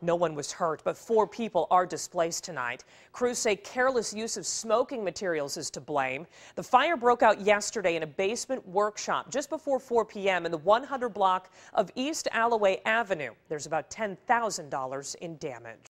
No one was hurt, but 4 people are displaced tonight. Crews say careless use of smoking materials is to blame. The fire broke out yesterday in a basement workshop just before 4 p.m. in the 100 block of East Allouez Avenue. There's about $10,000 in damage.